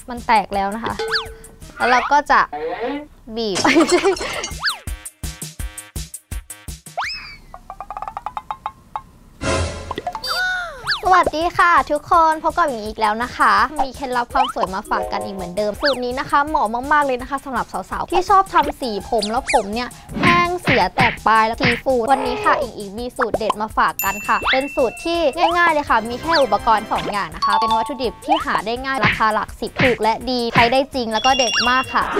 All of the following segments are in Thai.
มันแตกแล้วนะคะแล้วเราก็จะบีบสวัสดีค่ะทุกคนพบกับหญิงอีกแล้วนะคะมีเคล็ดลับความสวยมาฝากกันอีกเหมือนเดิมสูตรนี้นะคะเหมาะมากๆเลยนะคะสำหรับสาวๆที่ชอบทำสีผมแล้วผมเนี่ยแห้งเสียแตกปลายแล้วสีฟูวันนี้ค่ะอิงอีกมีสูตรเด็ดมาฝากกันค่ะเป็นสูตรที่ง่ายๆเลยค่ะมีแค่อุปกรณ์2อย่างนะคะเป็นวัตถุดิบที่หาได้ง่ายราคาหลัก10ถูกและดีใช้ได้จริงแล้วก็เด็ดมากค่ะ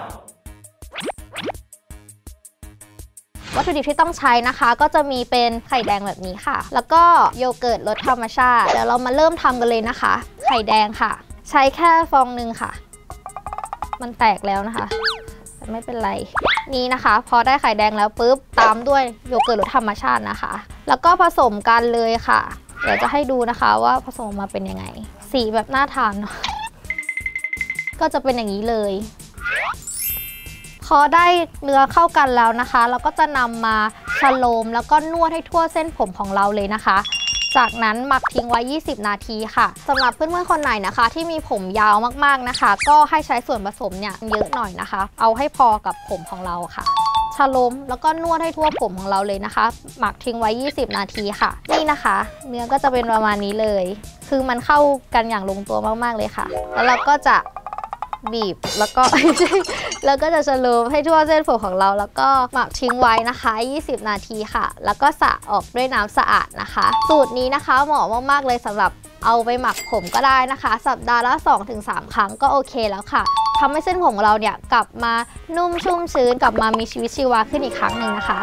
วัตถุดิบที่ต้องใช้นะคะก็จะมีเป็นไข่แดงแบบนี้ค่ะแล้วก็โยเกิร์ตรสธรรมชาติเดี๋ยวเรามาเริ่มทำกันเลยนะคะไข่แดงค่ะใช้แค่ฟองนึงค่ะมันแตกแล้วนะคะแต่ไม่เป็นไรนี่นะคะพอได้ไข่แดงแล้วปุ๊บตามด้วยโยเกิร์ตรสธรรมชาตินะคะแล้วก็ผสมกันเลยค่ะเดี๋ยวจะให้ดูนะคะว่าผสมมาเป็นยังไงสีแบบน่าทานเนาะก็จะเป็นอย่างนี้เลยพอได้เนื้อเข้ากันแล้วนะคะเราก็จะนำมาชโลมแล้วก็นวดให้ทั่วเส้นผมของเราเลยนะคะจากนั้นหมักทิ้งไว้20นาทีค่ะสำหรับเพื่อนๆคนไหนนะคะที่มีผมยาวมากๆนะคะก็ให้ใช้ส่วนผสมเนี่ยเยอะหน่อยนะคะเอาให้พอกับผมของเราค่ะชโลมแล้วก็นวดให้ทั่วผมของเราเลยนะคะหมักทิ้งไว้20นาทีค่ะนี่นะคะเนื้อก็จะเป็นประมาณนี้เลยคือมันเข้ากันอย่างลงตัวมากๆเลยค่ะแล้วเราก็จะบีบแล้วก็ แล้วก็จะสโลว์ให้ทั่วเส้นผมของเราแล้วก็หมักทิ้งไว้นะคะ20นาทีค่ะแล้วก็สระออกด้วยน้ำสะอาดนะคะสูตรนี้นะคะเหมาะมากๆเลยสำหรับเอาไปหมักผมก็ได้นะคะสัปดาห์ละ 2-3 ครั้งก็โอเคแล้วค่ะทำให้เส้นผมของเราเนี่ยกลับมานุ่มชุ่มชื้นกลับมามีชีวิตชีวาขึ้นอีกครั้งหนึ่งนะคะ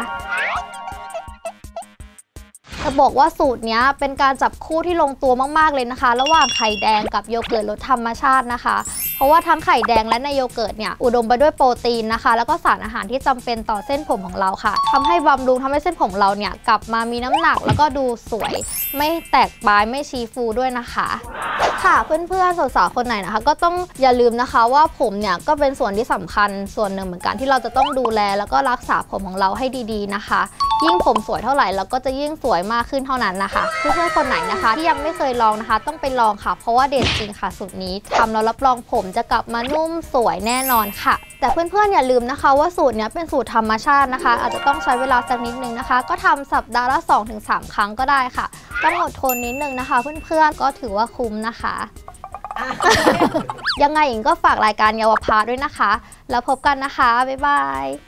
จะบอกว่าสูตรนี้เป็นการจับคู่ที่ลงตัวมากๆเลยนะคะระหว่างไข่แดงกับโยเกิร์ตรสธรรมชาตินะคะเพราะว่าทั้งไข่แดงและในโยเกิร์ตเนี่ยอุดมไปด้วยโปรตีนนะคะแล้วก็สารอาหารที่จำเป็นต่อเส้นผมของเราค่ะทำให้บำรุงทำให้เส้นผมเราเนี่ยกลับมามีน้ำหนักแล้วก็ดูสวยไม่แตกปลายไม่ชี้ฟูด้วยนะคะค่ะเพื่อนๆสาวๆคนไหนนะคะก็ต้องอย่าลืมนะคะว่าผมเนี่ยก็เป็นส่วนที่สำคัญส่วนหนึ่งเหมือนกันที่เราจะต้องดูแลแล้วก็รักษาผมของเราให้ดีๆนะคะยิ่งผมสวยเท่าไหร่เราก็จะยิ่งสวยมากขึ้นเท่านั้นนะคะเพื่อนๆคนไหนนะคะที่ยังไม่เคยลองนะคะต้องไปลองค่ะเพราะว่าเด็ดจริงค่ะสูตรนี้ทำแล้วรับรองผมจะกลับมานุ่มสวยแน่นอนค่ะแต่เพื่อนๆอย่าลืมนะคะว่าสูตรนี้เป็นสูตรธรรมชาตินะคะอาจจะต้องใช้เวลาสักนิดนึงนะคะก็ทำสัปดาห์ละ 2-3 ครั้งก็ได้ค่ะต้องอดทนนิดนึงนะคะเพื่อนๆก็ถือว่าคุ้มนะคะยังไงอิงก็ฝากรายการเยาวภาด้วยนะคะแล้วพบกันนะคะบ๊ายบาย